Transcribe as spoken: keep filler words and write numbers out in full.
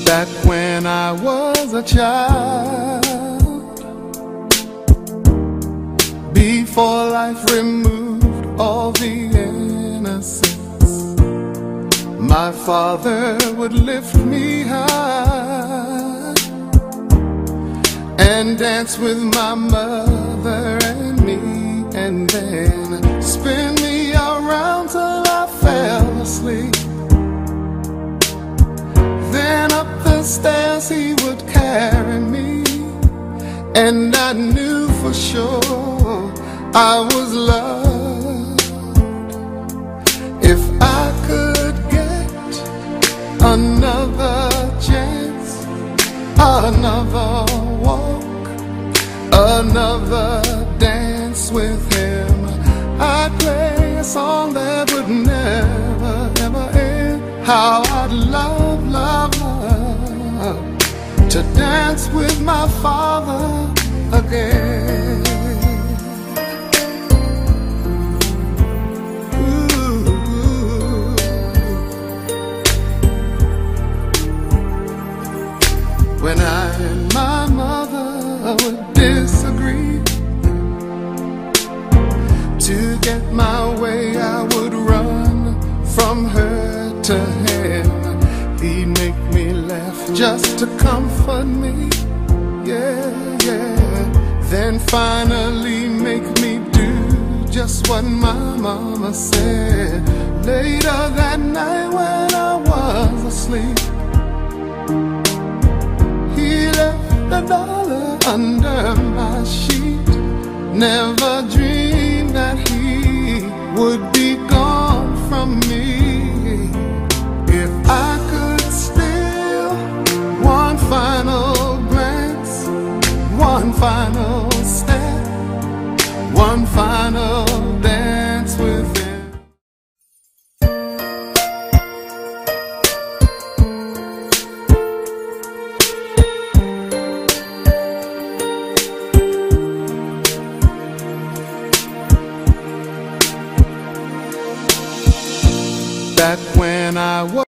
Back when I was a child, before life removed all the innocence, my father would lift me high and dance with my mother and me, and then spin me around till I fell asleep. Then up the stairs he would carry me, and I knew for sure I was loved. If I could get another chance, another walk, another dance with him, I'd play a song that would never, ever end. How I'd love, love, love to dance with my father again. Ooh. When I and my mother would disagree, to get my way I would run from her to him. He'd make me laugh just to comfort me, yeah, yeah. Then finally make me do just what my mama said. Later that night when I was asleep, he left a dollar under my sheet. Never dreamed that he would be gone from me. If I could steal one final glance, one final step, one final dance with him. Back when I was